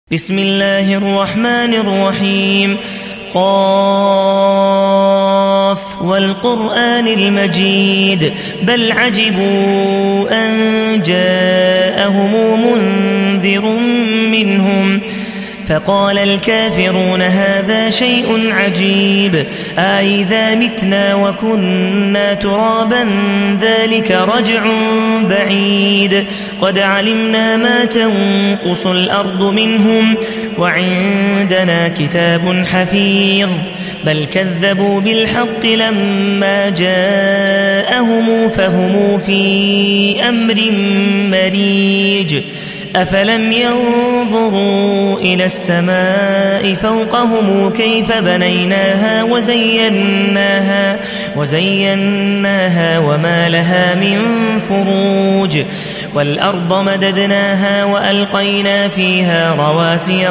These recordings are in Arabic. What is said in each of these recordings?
بسم الله الرحمن الرحيم. قاف والقرآن المجيد بل عجبوا أن جاءهم منذر منهم فقال الكافرون هذا شيء عجيب أإذا متنا وكنا ترابا ذلك رجع بعيد قد علمنا ما تنقص الأرض منهم وعندنا كتاب حفيظ بل كذبوا بالحق لما جاءهم فهم في أمر مريج أفلم ينظروا إلى السماء فوقهم كيف بنيناها وزيناها وما لها من فروج والأرض مددناها وألقينا فيها رواسي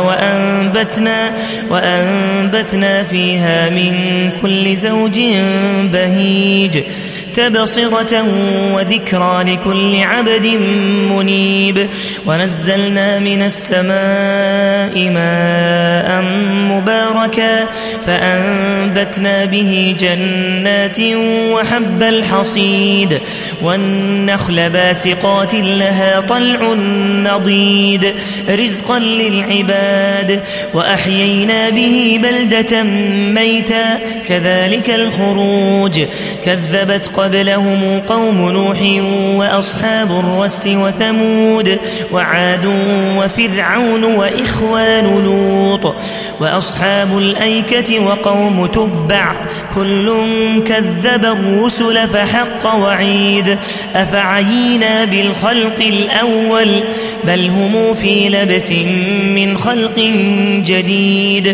وأنبتنا فيها من كل زوج بهيج تبصرة وذكرى لكل عبد منيب ونزلنا من السماء ماء مباركا فأنبتنا به جنات وحب الحصيد والنخل باسقات لها طلع نضيد رزقا للعباد وأحيينا به بلدة ميتا كذلك الخروج كذبت قبلهم قوم نوح وأصحاب الرس وثمود وعاد وفرعون وإخوان لوط وأصحاب الأيكة وقوم تبع كل كذب الرسل فحق وعيد أفعينا بالخلق الأول بل هم في لبس من خلق جديد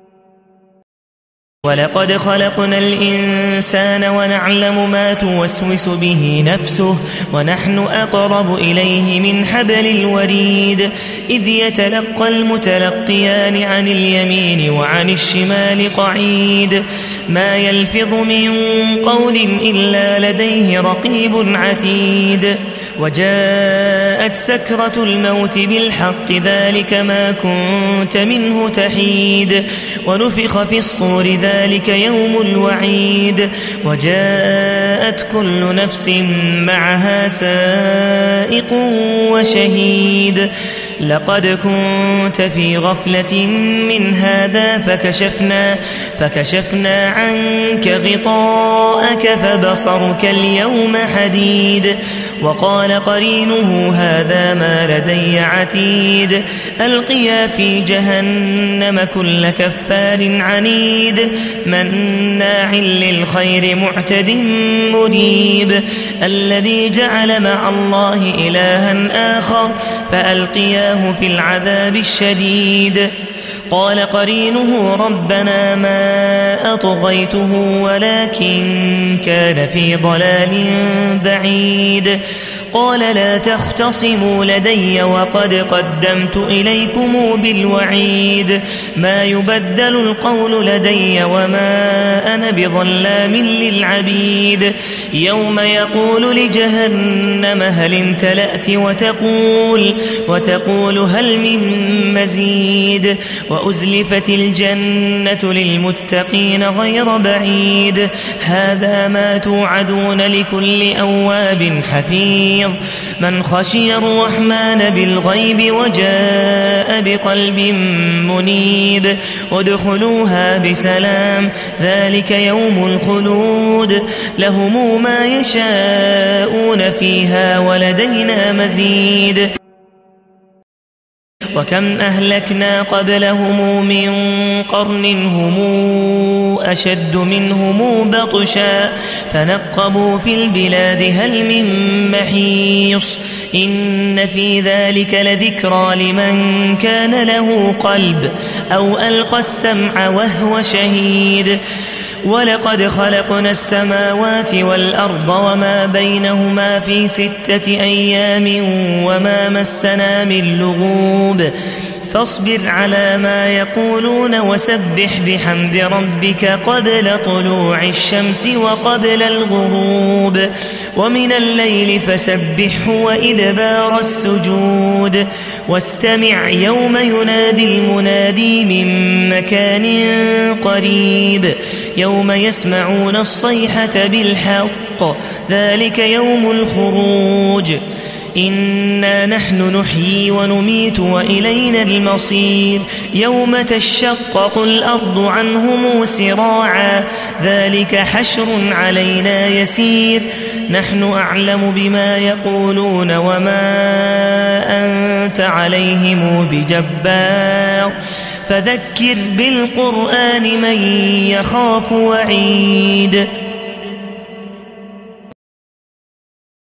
ولقد خلقنا الإنسان ونعلم ما توسوس به نفسه ونحن أقرب إليه من حبل الوريد إذ يتلقى المتلقيان عن اليمين وعن الشمال قعيد ما يلفظ من قول إلا لديه رقيب عتيد وجاءت سكرة الموت بالحق ذلك ما كنت منه تحيد ونفخ في الصور ذلك يوم الوعيد وجاءت كل نفس معها سائق وشهيد لقد كنت في غفلة من هذا فكشفنا عنك غطاءك فبصرك اليوم حديد وقال قرينه هذا ما لدي عتيد ألقيا في جهنم كل كفار عنيد مناع للخير معتد مريب الذي جعل مع الله إلها آخر فألقياه في العذاب الشديد قال قرينه ربنا ما أطغيته ولكن كان في ضلال بعيد قال لا تختصموا لدي وقد قدمت إليكم بالوعيد ما يبدل القول لدي وما أنا بظلام للعبيد يوم يقول لجهنم هل امتلأت وتقول هل من مزيد وأزلفت الجنة للمتقين غير بعيد هذا ما توعدون لكل أواب حفيظ من خشي الرحمن بالغيب وجاء بقلب منيب ادخلوها بسلام ذلك يوم الخلود لهم ما يشاءون فيها ولدينا مزيد وكم أهلكنا قبلهم من قرن هم أشد منهم بطشا فنقبوا في البلاد هل من محيص إن في ذلك لذكرى لمن كان له قلب أو ألقى السمع وهو شهيد ولقد خلقنا السماوات والأرض وما بينهما في 6 أيام وما مسنا من لغوب فاصبر على ما يقولون وسبح بحمد ربك قبل طلوع الشمس وقبل الغروب ومن الليل فسبحه وإدبار السجود واستمع يوم ينادي المنادي من مكان قريب يوم يسمعون الصيحة بالحق ذلك يوم الخروج إنا نحن نحيي ونميت وإلينا المصير يوم تشقق الأرض عنهم سراعا ذلك حشر علينا يسير نحن أعلم بما يقولون وما أنت عليهم بجبار فذكر بالقرآن من يخاف وعيد